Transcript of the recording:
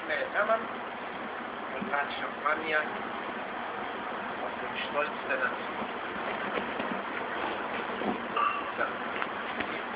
schnell Hermann und Lat Champagner auf dem Stolz der Nation. So.